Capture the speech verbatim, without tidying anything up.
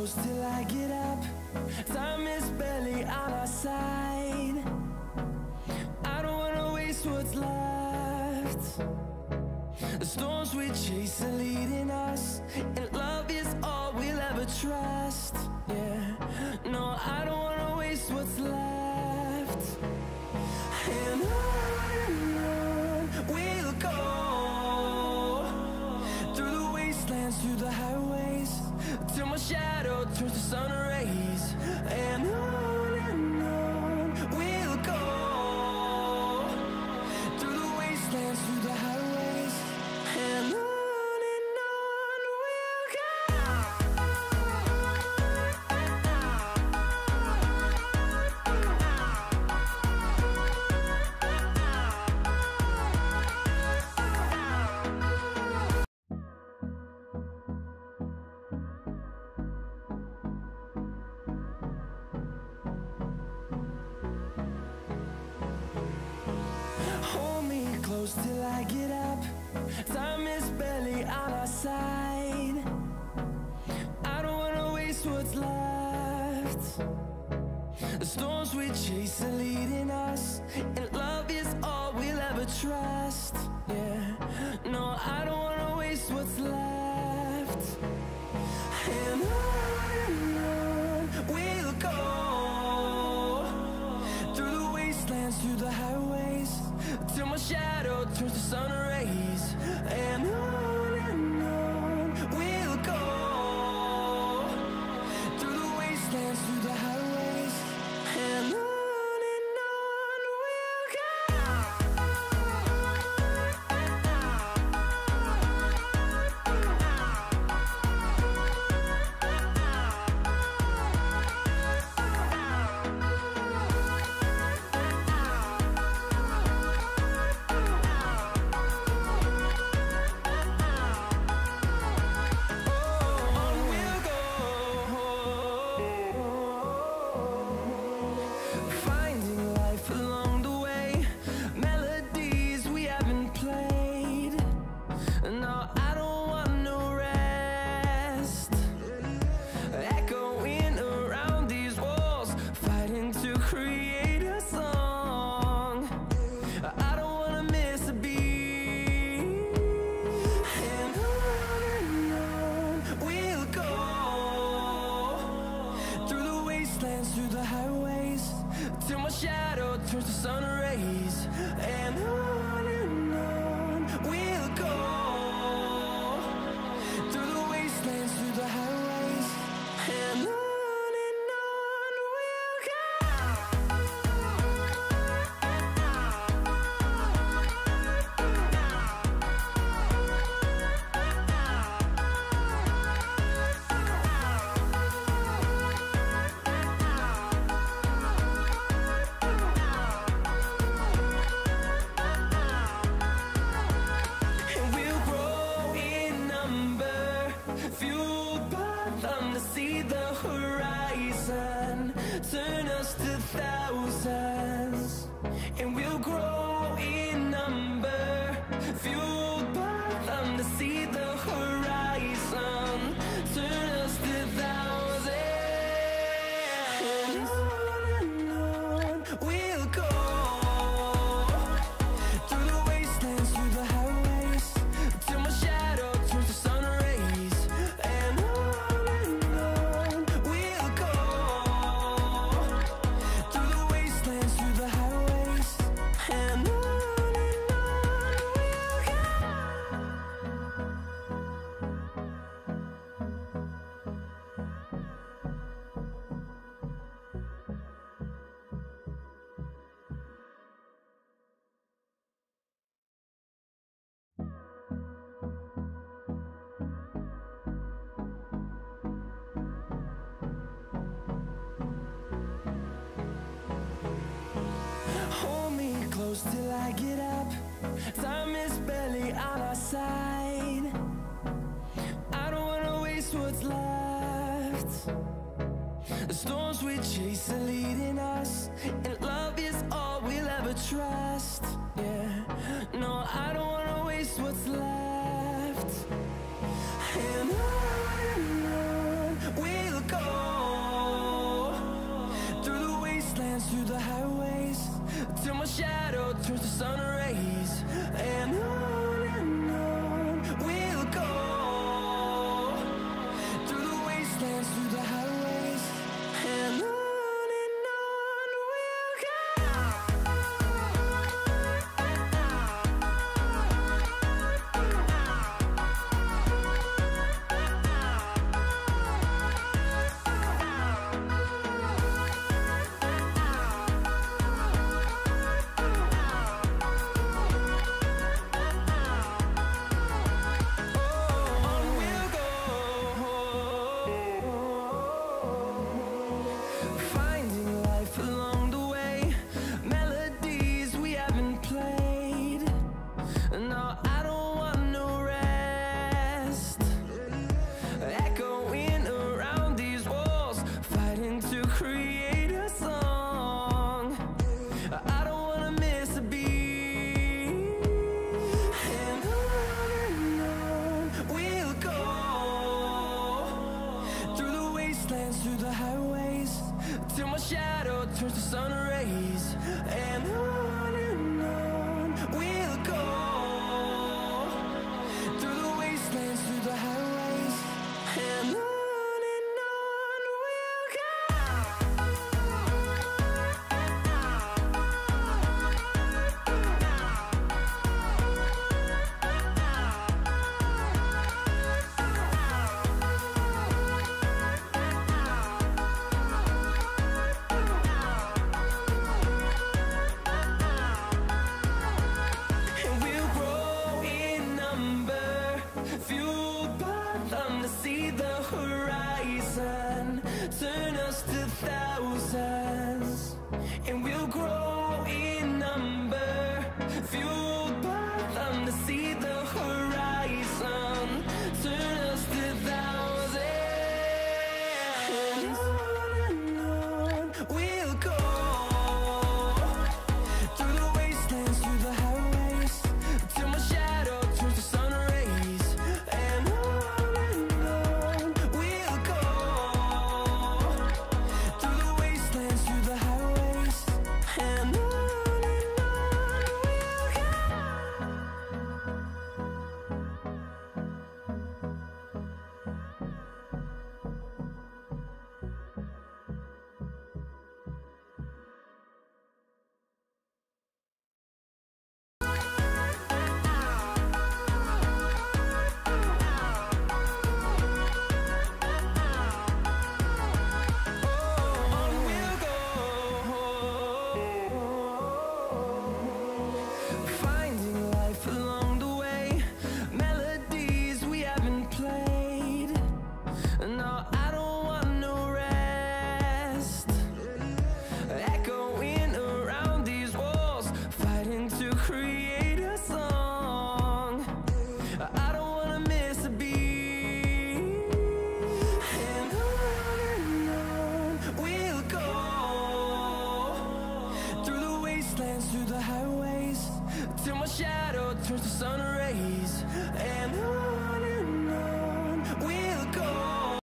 close till I get up. Time is barely on our side. I don't wanna waste what's left. The storms we chase are leading us, and love is all we'll ever trust. Yeah, no, I don't wanna waste what's left. And on and on we'll go, through the wastelands, through the highways, till my shadow turns to sun rays. And on and on we'll go, through the wastelands, through the highways, and on. Till I get up, time is barely on our side. I don't wanna waste what's left. The storms we chase are leading us, and love is all we'll ever trust. Yeah, no, I don't wanna waste what's left. And on and on we'll go, through the wastelands, through the highways, till my shadow turns to sun rays. And on and on we'll go, through the wastelands, through the highways, and on. Through the highways, till my shadow turns to sun rays. And on and on we'll go, through the wastelands, through the highways, and on. See the horizon turn us to thousands, and we'll grow in number, fueled by them to see the horizon turn us to thousands. And on and on we'll go, through the wastelands, through the highways, till my shadow turns to sun rays. And on close till I get up. Time is barely on our side. I don't wanna waste what's left. The storms we chase are leading us, and love is all we'll ever trust. Yeah, no, I don't wanna waste what's left. And on and on we'll go, through the highways, till my shadow turns to sun rays. And on and on we'll go, through the wastelands, through the highways, and on. Through the highways, till my shadow turns to sun rays. And on and on we'll go, through the wastelands, through the highways, and on. See the horizon, turn us to thousands.